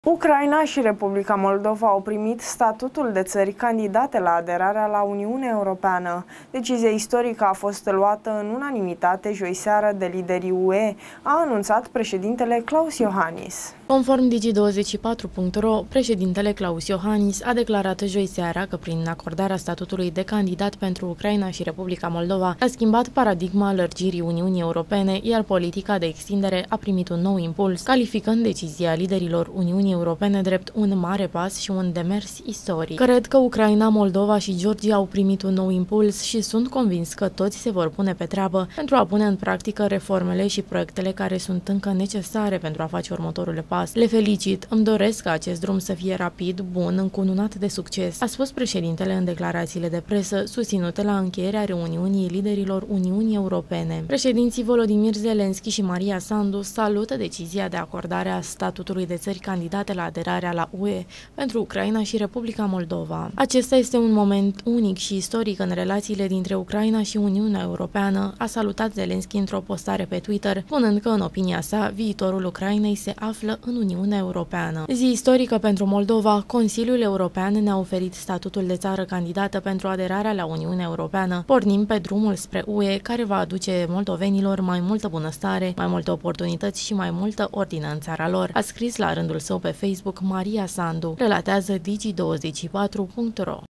Ucraina și Republica Moldova au primit statutul de țări candidate la aderarea la Uniunea Europeană. Decizia istorică a fost luată în unanimitate joi seară de liderii UE, a anunțat președintele Klaus Iohannis. Conform Digi24.ro, președintele Klaus Iohannis a declarat joi seara că prin acordarea statutului de candidat pentru Ucraina și Republica Moldova a schimbat paradigma lărgirii Uniunii Europene, iar politica de extindere a primit un nou impuls, calificând decizia liderilor Uniunii Europene drept un mare pas și un demers istoric. Cred că Ucraina, Moldova și Georgia au primit un nou impuls și sunt convins că toți se vor pune pe treabă pentru a pune în practică reformele și proiectele care sunt încă necesare pentru a face următorul pas. Le felicit, îmi doresc ca acest drum să fie rapid, bun, încununat de succes, a spus președintele în declarațiile de presă susținute la încheierea reuniunii liderilor Uniunii Europene. Președinții Volodymyr Zelensky și Maria Sandu salută decizia de acordare a statutului de țări candidate la aderarea la UE pentru Ucraina și Republica Moldova. Acesta este un moment unic și istoric în relațiile dintre Ucraina și Uniunea Europeană, a salutat Zelensky într-o postare pe Twitter, spunând că, în opinia sa, viitorul Ucrainei se află în Uniunea Europeană. Zi istorică pentru Moldova, Consiliul European ne-a oferit statutul de țară candidată pentru aderarea la Uniunea Europeană. Pornim pe drumul spre UE, care va aduce moldovenilor mai multă bunăstare, mai multe oportunități și mai multă ordine în țara lor, a scris la rândul său pe Facebook Maria Sandu, relatează Digi24.ro.